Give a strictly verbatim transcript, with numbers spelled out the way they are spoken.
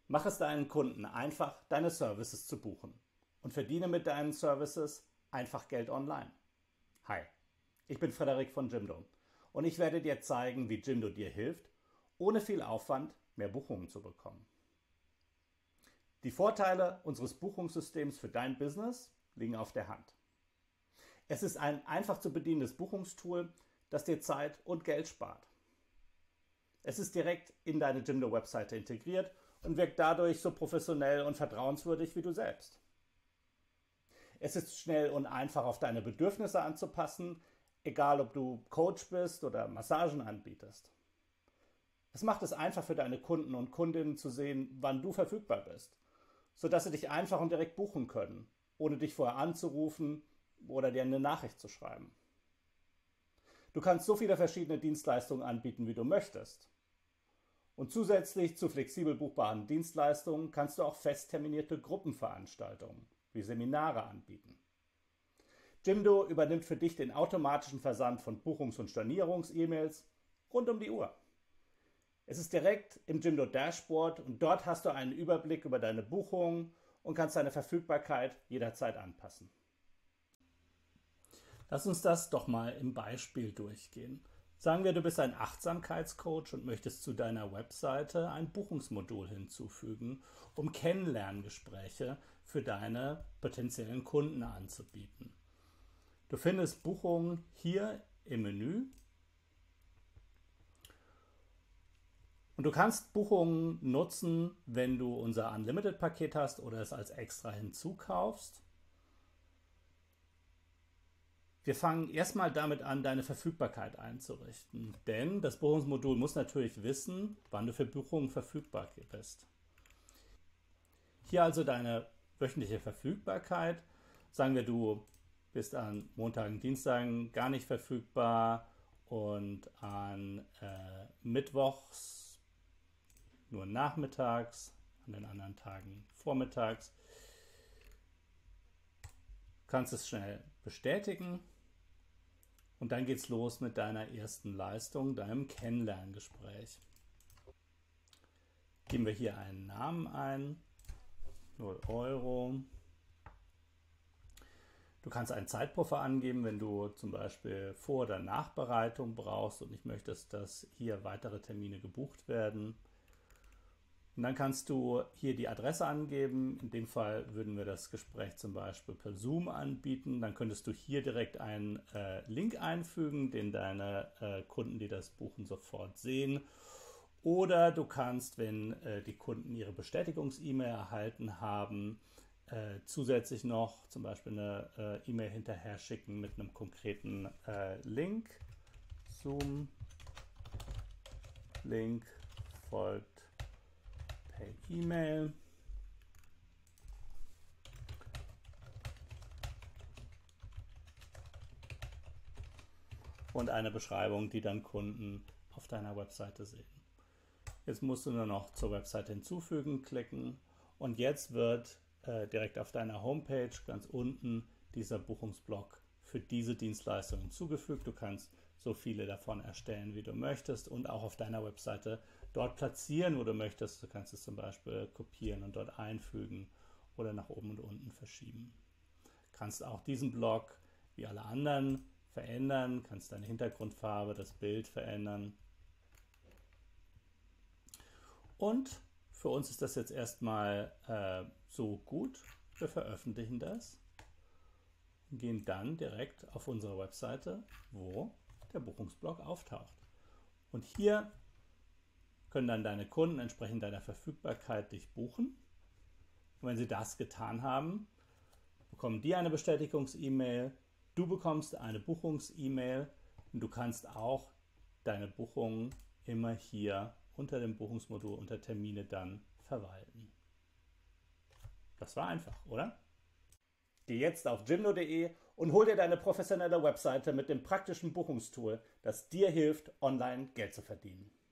Mach es deinen Kunden einfach, deine Services zu buchen und verdiene mit deinen Services einfach Geld online. Hi, ich bin Frederik von Jimdo und ich werde dir zeigen, wie Jimdo dir hilft, ohne viel Aufwand mehr Buchungen zu bekommen. Die Vorteile unseres Buchungssystems für dein Business liegen auf der Hand. Es ist ein einfach zu bedienendes Buchungstool, das dir Zeit und Geld spart. Es ist direkt in deine Jimdo-Webseite integriert und wirkt dadurch so professionell und vertrauenswürdig wie du selbst. Es ist schnell und einfach auf deine Bedürfnisse anzupassen, egal ob du Coach bist oder Massagen anbietest. Es macht es einfach für deine Kunden und Kundinnen zu sehen, wann du verfügbar bist, sodass sie dich einfach und direkt buchen können, ohne dich vorher anzurufen oder dir eine Nachricht zu schreiben. Du kannst so viele verschiedene Dienstleistungen anbieten, wie du möchtest. Und zusätzlich zu flexibel buchbaren Dienstleistungen kannst du auch fest terminierte Gruppenveranstaltungen wie Seminare anbieten. Jimdo übernimmt für dich den automatischen Versand von Buchungs- und Stornierungs-E-Mails rund um die Uhr. Es ist direkt im Jimdo Dashboard und dort hast du einen Überblick über deine Buchungen und kannst deine Verfügbarkeit jederzeit anpassen. Lass uns das doch mal im Beispiel durchgehen. Sagen wir, du bist ein Achtsamkeitscoach und möchtest zu deiner Webseite ein Buchungsmodul hinzufügen, um Kennenlerngespräche für deine potenziellen Kunden anzubieten. Du findest Buchungen hier im Menü und du kannst Buchungen nutzen, wenn du unser Unlimited-Paket hast oder es als extra hinzukaufst. Wir fangen erstmal damit an, deine Verfügbarkeit einzurichten, denn das Buchungsmodul muss natürlich wissen, wann du für Buchungen verfügbar bist. Hier also deine wöchentliche Verfügbarkeit. Sagen wir, du bist an Montagen, Dienstagen gar nicht verfügbar und an äh, Mittwochs nur nachmittags, an den anderen Tagen vormittags. Du kannst es schnell bestätigen. Und dann geht's los mit deiner ersten Leistung, deinem Kennenlerngespräch. Geben wir hier einen Namen ein, null Euro. Du kannst einen Zeitpuffer angeben, wenn du zum Beispiel Vor- oder Nachbereitung brauchst und nicht möchtest, dass hier weitere Termine gebucht werden. Und dann kannst du hier die Adresse angeben. In dem Fall würden wir das Gespräch zum Beispiel per Zoom anbieten. Dann könntest du hier direkt einen äh, Link einfügen, den deine äh, Kunden, die das buchen, sofort sehen. Oder du kannst, wenn äh, die Kunden ihre Bestätigungs-E-Mail erhalten haben, äh, zusätzlich noch zum Beispiel eine äh, E-Mail hinterher schicken mit einem konkreten äh, Link. Zoom-Link folgt per E-Mail. Und eine Beschreibung, die dann Kunden auf deiner Webseite sehen. Jetzt musst du nur noch zur Webseite hinzufügen klicken und jetzt wird äh, direkt auf deiner Homepage ganz unten dieser Buchungsblock für diese Dienstleistung hinzugefügt. Du kannst so viele davon erstellen, wie du möchtest und auch auf deiner Webseite dort platzieren, wo du möchtest. Du kannst es zum Beispiel kopieren und dort einfügen oder nach oben und unten verschieben. Du kannst auch diesen Block wie alle anderen verändern, kannst deine Hintergrundfarbe, das Bild verändern. Und für uns ist das jetzt erstmal äh, so gut. Wir veröffentlichen das und gehen dann direkt auf unsere Webseite, wo der Buchungsblock auftaucht. Und hier können dann deine Kunden entsprechend deiner Verfügbarkeit dich buchen. Und wenn sie das getan haben, bekommen die eine Bestätigungs-E-Mail, du bekommst eine Buchungs-E-Mail und du kannst auch deine Buchungen immer hier unter dem Buchungsmodul unter Termine dann verwalten. Das war einfach, oder? Geh jetzt auf jimdo punkt de und hol dir deine professionelle Webseite mit dem praktischen Buchungstool, das dir hilft, online Geld zu verdienen.